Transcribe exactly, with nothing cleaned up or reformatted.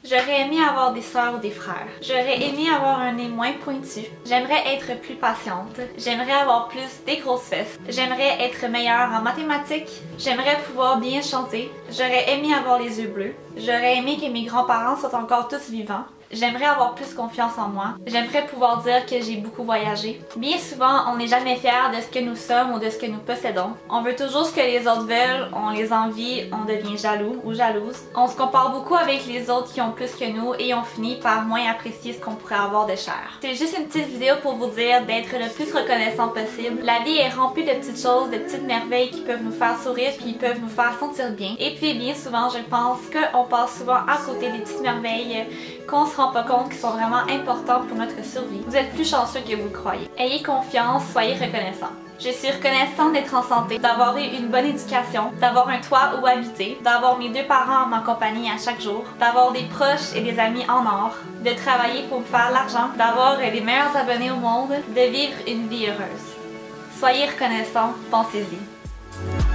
J'aurais aimé avoir des sœurs ou des frères. J'aurais aimé avoir un nez moins pointu. J'aimerais être plus patiente. J'aimerais avoir plus des grosses fesses. J'aimerais être meilleure en mathématiques. J'aimerais pouvoir bien chanter. J'aurais aimé avoir les yeux bleus. J'aurais aimé que mes grands-parents soient encore tous vivants. J'aimerais avoir plus confiance en moi. J'aimerais pouvoir dire que j'ai beaucoup voyagé. Bien souvent, on n'est jamais fier de ce que nous sommes ou de ce que nous possédons. On veut toujours ce que les autres veulent, on les envie, on devient jaloux ou jalouse. On se compare beaucoup avec les autres qui ont plus que nous et on finit par moins apprécier ce qu'on pourrait avoir de cher. C'est juste une petite vidéo pour vous dire d'être le plus reconnaissant possible. La vie est remplie de petites choses, de petites merveilles qui peuvent nous faire sourire puis qui peuvent nous faire sentir bien. Et puis bien souvent, je pense qu'on passe souvent à côté des petites merveilles qu'on se rend pas compte qui sont vraiment importantes pour notre survie. Vous êtes plus chanceux que vous le croyez. Ayez confiance, soyez reconnaissants. Je suis reconnaissante d'être en santé, d'avoir eu une bonne éducation, d'avoir un toit où habiter, d'avoir mes deux parents en ma compagnie à chaque jour, d'avoir des proches et des amis en or, de travailler pour me faire l'argent, d'avoir les meilleurs abonnés au monde, de vivre une vie heureuse. Soyez reconnaissants, pensez-y.